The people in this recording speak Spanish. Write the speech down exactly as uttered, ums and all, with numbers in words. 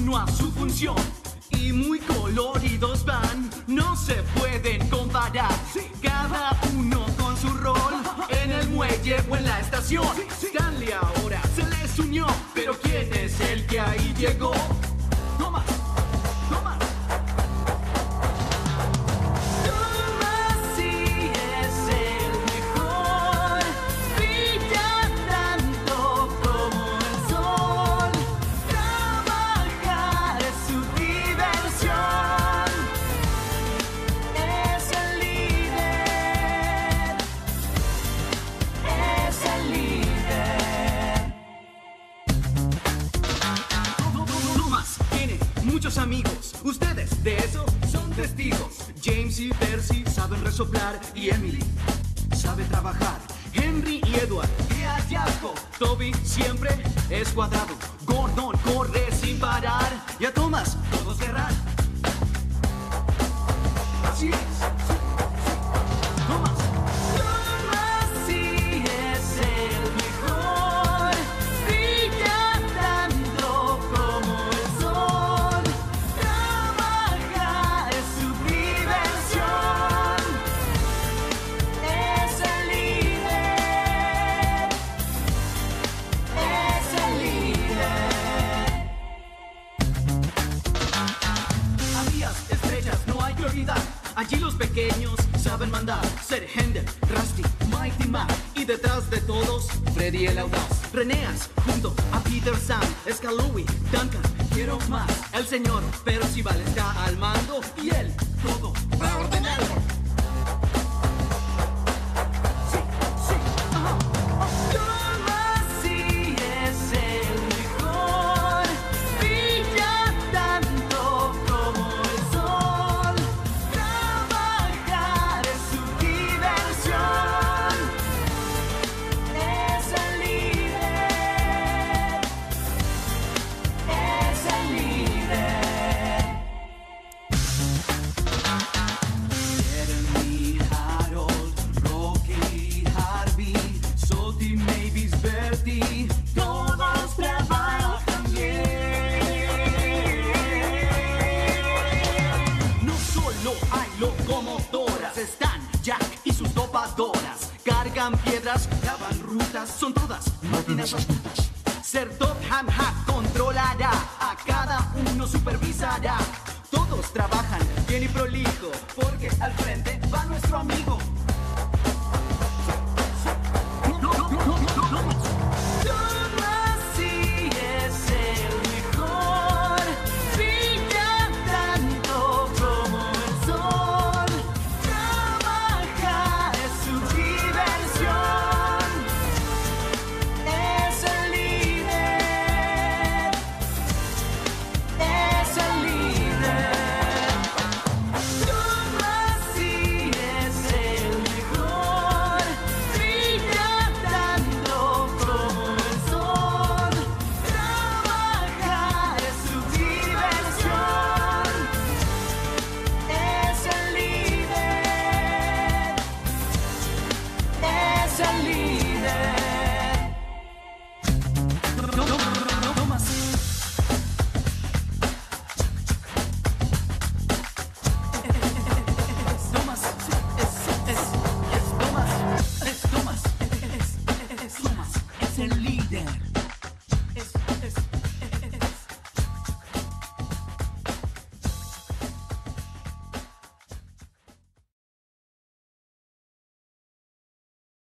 uno a su función. Y muy coloridos van, no se pueden comparar. Cada uno con su rol, en el muelle o en la estación. Stanley ahora se les unió, pero ¿quién es el que ahí llegó? Thomas, Thomas. Thomas sí es el mejor, brilla tanto como el sol. Trabajar es su diversión, es el líder, es el líder. Thomas tiene muchos amigos, ustedes de eso son testigos. James y Percy saben resoplar y Emily sabe trabajar. Henry y Edward, qué hallazgo. Toby siempre es cuadrado. Gordon corre sin parar y a Thomas todos querrán. Así es. Thomas. Thomas sí es el mejor, brilla tanto como el sol. Trabajar es su diversión, es el líder, es el líder. A días, estrellas, no hay que olvidar. Allí los pequeños saben mandar. Ser Hendel, Rusty, Mighty Mac. Y detrás de todos, Freddy el audaz. Reneas, junto a Peter Sam, Scalowee, Duncan, quiero más. El señor Percival está al mando y él todo va a ordenar. Sí, sí, ajá. Thomas sí es el mejor, brilla tanto como el sol. Trabajar es su diversión, es el líder, es el líder. Jeremy, Harold, Rocky, Harvey, Salty, Mavis, Bertie, todos trabajan bien. No solo hay locomotoras, están Jack y sus dopadoras. Cargan piedras, clavan rutas, son todas máquinas astutas. Ser Top Ham Hack controlará, a cada uno supervisará. Todos trabajan bien y prolijo, porque al frente va nuestro amigo. Thomas sí es el mejor, brilla tanto como el sol. Trabajar es su diversión, es el líder, es el líder. Thomas sí es el mejor, brilla tanto como el sol. Trabajar es su diversión, es el líder, es el líder. Thomas. Thomas, es, es, es Thomas, es Thomas, es, es, es Thomas, es el líder.